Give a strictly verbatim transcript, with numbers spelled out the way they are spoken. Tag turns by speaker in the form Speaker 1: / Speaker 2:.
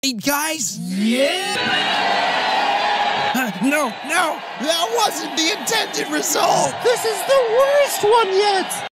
Speaker 1: Hey, guys?
Speaker 2: Yeah!
Speaker 1: Uh, no, no, that wasn't the intended result.
Speaker 3: This is the worst one yet!